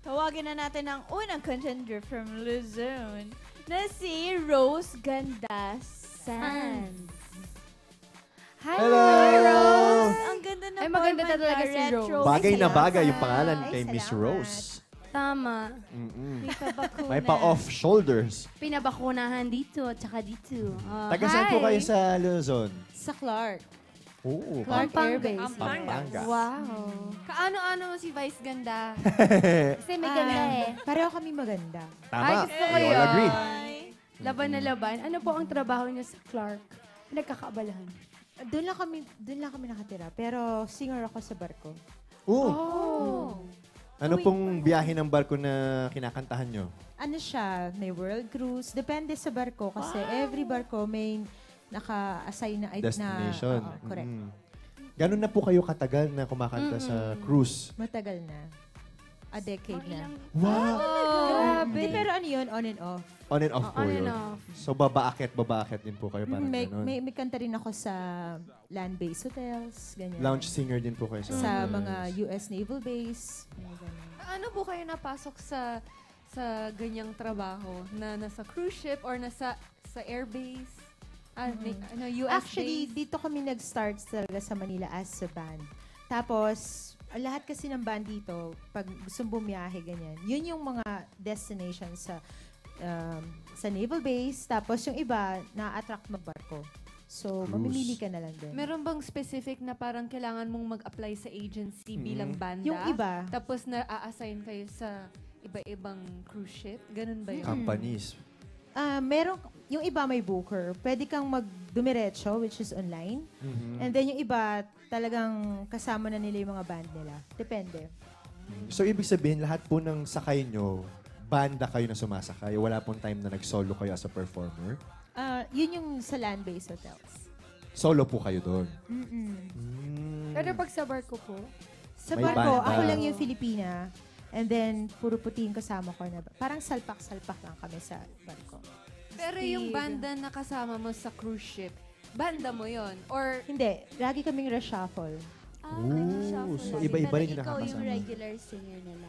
Tawagin na natin ang unang contender from Luzon na si Rose Gandasan. Hi, Hello! Rose! Ang ganda na Ay, maganda format talaga na, si retro. Rose. Bagay na Salamat. bagay yung pangalan Ay, kay Miss salamat. Rose. Tama. Mm-mm. May pabakuna. May pa-off shoulders. Pinabakunahan dito at saka dito. Taga saan po kayo sa Luzon? Sa Clark. Oo, Clark Pampanga. Air Base. Pampanga. Wow. Kaano-ano mo si Vice ganda? Kasi may ganda eh. Pareho kami maganda. Tama. Ay, gusto ko We all yun. agree. Laban na laban. Ano po ang trabaho niyo sa Clark? Pinagkakaabalahan. Doon lang kami nakatira. Pero singer ako sa barko. Oo. Oh. Ano pong biyahe ng barko na kinakantahan nyo? Ano siya, may world cruise. Depende sa barko kasi every barko may naka-assign na Destination. Na, correct. Ganun na po kayo katagal na kumakanta sa cruise? Matagal na. A decade na. Wow! Grabe. Hindi, pero ano yun, on and off. On and off po On yun. and off. So babaakit din po kayo parang May, ganun. may kanta rin ako sa land-based hotels, ganyan. Lounge singer din po kayo sa Sa hotels. mga US Naval Base. Mga ganun. Ano po kayo napasok sa ganyang trabaho na nasa cruise ship or nasa sa airbase? US Actually, base? dito kami nag-start talaga sa Manila as a band. Tapos, lahat kasi ng band dito, pag gustong bumiyahe, ganyan, yun yung mga destination sa naval base. Tapos yung iba, na-attract magbarko. So, Cruise. mamimili ka na lang din. Meron bang specific na parang kailangan mong mag-apply sa agency bilang banda? Yung iba, Tapos na-assign kayo sa iba-ibang cruise ship? Ganun ba yun? Companies. meron, yung iba may booker. Pwede kang magdumiretso, which is online. Mhm. And then yung iba, talagang kasama na nila yung mga band nila. Depende. So, ibig sabihin, lahat po ng sakay nyo, banda kayo na sumasakay. Wala pong time na nag-solo kayo as a performer. Yun yung sa land-based hotels. Solo po kayo doon. Pero pag sa barko po, Sa May barko, banda. ako lang yung Filipina. And then, puro puti yung kasama ko na. Parang salpak-salpak lang kami sa barko. Pero yung banda na kasama mo sa cruise ship, banda mo yon Or Hindi, lagi kaming reshuffle. Ooh, so iba-iba rin yung Ikaw yung nakakasama. regular singer nila.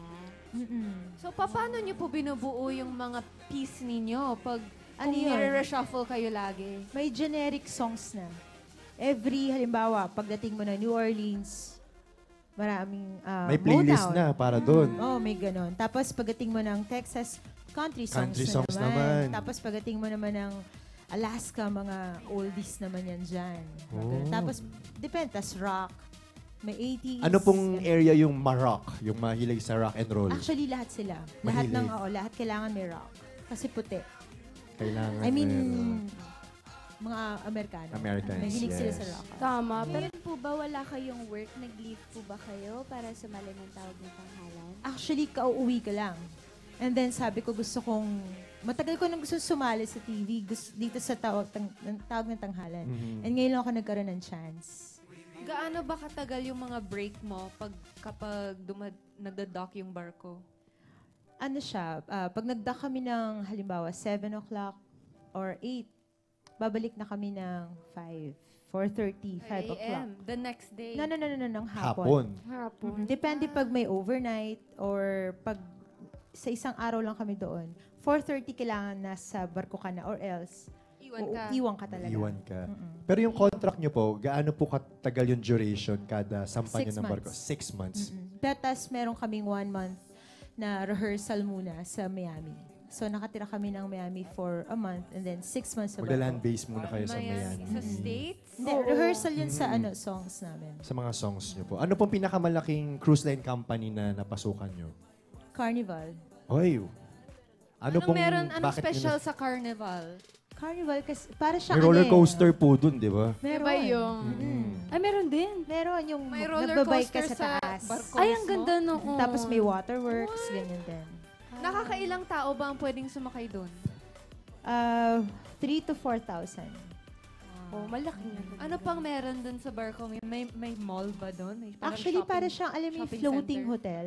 so paano nyo po binubuo yung mga piece ninyo pag Ano kung yun? nire-reshuffle kayo lagi? May generic songs na. Halimbawa, pagdating mo na New Orleans, maraming May playlist Motown. na para doon. Oh, may ganon. Tapos pagdating mo ng Texas, country songs, Country songs naman. Tapos pagdating mo naman ng Alaska, mga oldies naman yan dyan. Mga Oh. ganon. Tapos, depende, tas rock. May 80s. Ano pong area yung ma-rock? Yung mahilig sa rock and roll? Actually, lahat sila. Mahilig. Lahat kailangan may rock. Kasi puti. Kailangan I mean, meron. mga Amerikano. Americans, Mahilig sila yes. sa rock. tama. Pero Ngayon po ba wala kayong work? Nag-leave po ba kayo para sumali ng tawag ng tanghalan? Actually, kauuwi ka lang. And then sabi ko matagal ko nang gusto sumali sa TV dito sa tawag ng tanghalan. Mhm. And ngayon lang ako nagkaroon ng chance. Gaano ba katagal yung mga break mo kapag nagda-dock yung barko? Ano siya, pag nag-dock kami ng halimbawa 7 o'clock or 8, babalik na kami ng 5, 4:30, 5 o'clock. AM, the next day. No, ng Hapon. hapon. Depende pag may overnight or pag sa isang araw lang kami doon. 4:30 kailangan nasa barko ka na or else iwan ka talaga. Iwan ka. Pero yung contract nyo po, gaano po katagal yung duration kada sampan nyo 6 ng barko? months. 6 months. Tapos meron kaming 1 month na rehearsal muna sa Miami. So nakatira kami ng Miami for a month and then 6 months sa Magla-land barko. base muna kayo sa Miami. Sa States? Hindi, rehearsal yun sa songs namin. Sa mga songs nyo po. Ano pong pinakamalaking cruise line company na napasukan nyo? Carnival. Oy! Anong bakit special nyo sa Carnival? Carnival kasi para na- siyang May roller ano eh. coaster po dun, di ba? Meron. Iba yung... Ay, meron din. Meron yung May roller nagbabike ka coaster sa taas. barko Ay, ang mismo? ganda noon. Tapos may waterworks, ganyan din. Nakakailang tao ba ang pwedeng sumakay doon? 3 to 4,000. Oh, malaki nga. Ano pang meron doon sa barko? May mall ba doon? May parang Actually, shopping- para siyang, alam mo yung shopping floating center. hotel.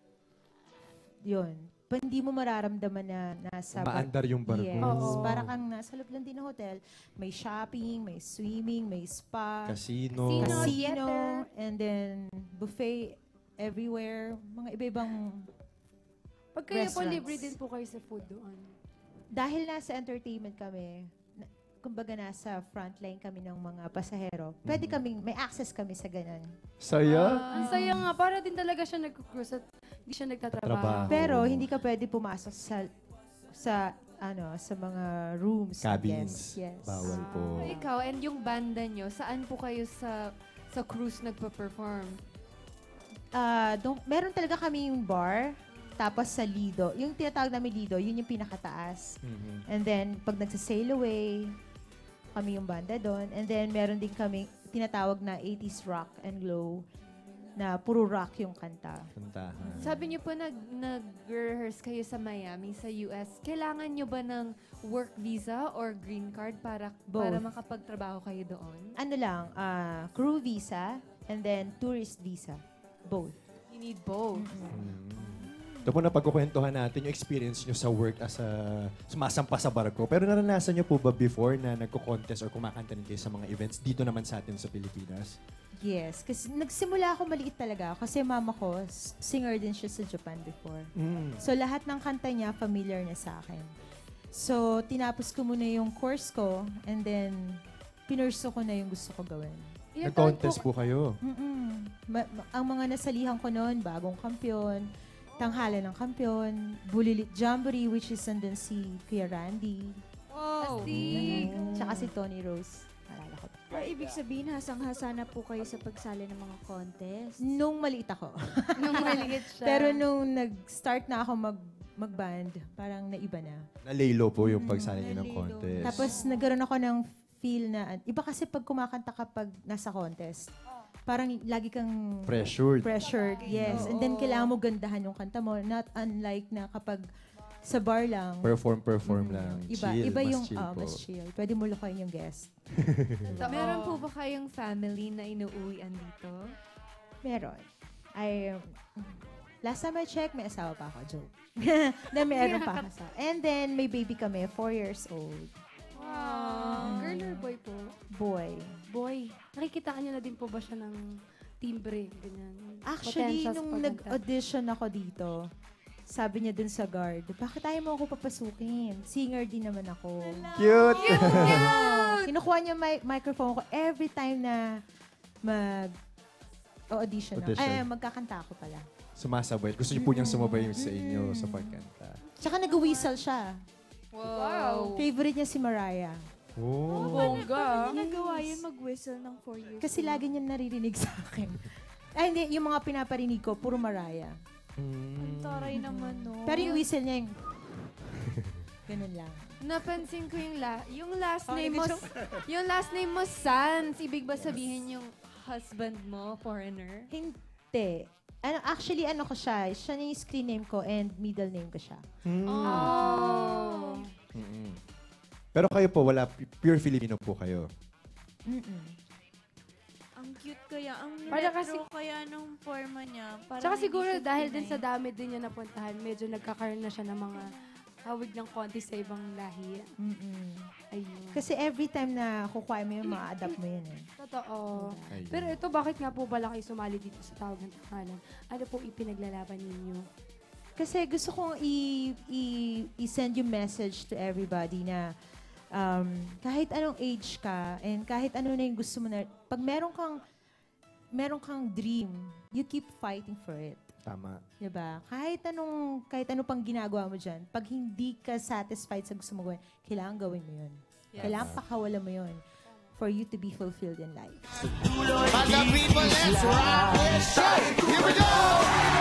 Yun. Hindi mo mararamdaman na nasa... Maandar yung barko. Yes. Oo. Para kang nasa loob lang din ng hotel. May shopping, may swimming, may spa, Casino. casino, and then buffet everywhere. Mga iba-ibang Pag kayo po, restaurants. libre din po kayo sa food doon. Dahil nasa entertainment kami, kumbaga nasa frontline kami ng mga pasahero, pwede kaming, may access kami sa ganun. Saya. Ang saya nga, para din talaga siya nag-cruise at hindi siya nagtatrabaho. Trabaho. Pero hindi ka pwede pumasok sa mga rooms. I Cabins. guess. Yes. Bawal po. Ikaw and yung banda nyo, saan po kayo sa cruise nagpa-perform? Meron talaga kami yung bar, tapos sa Lido. Yung tinatawag namin Lido, yun yung pinakataas. Mhm. And then, pag nagsa-sail away, kami yung banda doon. And then, meron din kami tinatawag na 80s rock and glow, na puro rock yung kanta. Kantahan. Sabi niyo po nag-rehearse kayo sa Miami, sa US. Kailangan niyo ba ng work visa or green card para Both. makapagtrabaho kayo doon? Ano lang, crew visa, and then tourist visa. Both. You need both. Ito po na pagkukwentuhan natin yung experience nyo sa work as a sumasampa sa barko. Pero naranasan nyo po ba before na nagko-contest or kumakanta rin kayo sa mga events dito naman sa atin sa Pilipinas? Yes, kasi nagsimula ako maliit talaga. Kasi mama ko, singer din siya sa Japan before. So lahat ng kanta niya, familiar na sa akin. So tinapos ko muna yung course ko, and then pinurso ko na yung gusto ko gawin. Ilang taon Nag-contest po kayo? Ang mga nasalihan ko noon, bagong kampiyon, tanghalan ng kampiyon, Bulilit Jamboree, which is nandun si Kuya Randy, Wow! tsaka si Tony Rose. Alala ko. Pero ibig sabihin, hasang-hasa na po kayo sa pagsali ng mga contest. Nung maliit ako. Nung maliit siya. Pero nung nag-start na ako mag-band, parang naiba na. Nalaylo po yung pagsali nyo ng nalaylo. contest. Tapos nagkaroon ako ng feel na, iba kasi pag kumakanta ka pag nasa contest, parang lagi kang pressured. Yes. And then kailangan mo gandahan yung kanta mo. Not unlike na kapag sa bar lang. Perform lang. Iba, Chill, iba mas yung chill po. mas chill. Pwede mo lukayin yung guest. Meron po ba kayong family na inuuwian dito? Meron. Last time I checked, may asawa pa ako. Joke. Na meron pa ako. And then, may baby kami, 4 years old. Girl or boy po? Boy. Boy. Nakikita niyo na din po ba siya ng timbre? Ganyan. Actually, Potential sa nung pagkanta. nag-audition ako dito, sabi niya dun sa guard, bakit tayo mo ako papasukin? Singer din naman ako. Cute! Kinukuha niya microphone ko every time na mag-audition ako. Audition. Ay, magkakanta ako pala. Sumasabay. Gusto niyo po niyang sumabay sa inyo sa pagkanta. Tsaka nag-whistle siya. Wow! Favorite niya si Mariah. Oh. Bongga. Nagawa yun mag-whistle ng 4 years. Kasi lagi niya naririnig sa akin. Ay, hindi. Yung mga pinaparinig ko, puro Mariah. Ang taray naman, no? Pero yung whistle niya yung... Ganun lang. Napansin ko yung last name mo, yung last name mo, Sans. Ibig ba sabihin yung husband mo, foreigner? Hindi. Actually, ko siya. Siya yung screen name ko and middle name ko siya. Oh. Mm-mm. Pero kayo po, pure Filipino po kayo. Ang cute kaya. Ang Para retro kasi- kaya nung forma niya. Parang Tsaka hindi siguro siya dahil din Pinay. sa dami din niya napuntahan, medyo nagkakaroon na siya ng mga hawig ng konti sa ibang lahi. Ayun. Kasi every time na kukuha mo yun, ma-adapt mo yun eh. Totoo. Ayun. Pero ito, bakit nga po pala kayo sumali dito sa Tawag ng Tanghalan? Ano po ipinaglalaban ninyo? Kasi gusto kong i-send yung message to everybody na kahit anong age ka and kahit ano na yung gusto mo na, pag meron kang dream, you keep fighting for it. Tama. Diba? Kahit ano pang ginagawa mo dyan, pag hindi ka satisfied sa gusto mo gawin, kailangan gawin mo yun. Yes. Kailangan pakawalan mo yun for you to be fulfilled in life. Mga people, let's rock with a show. Here we go!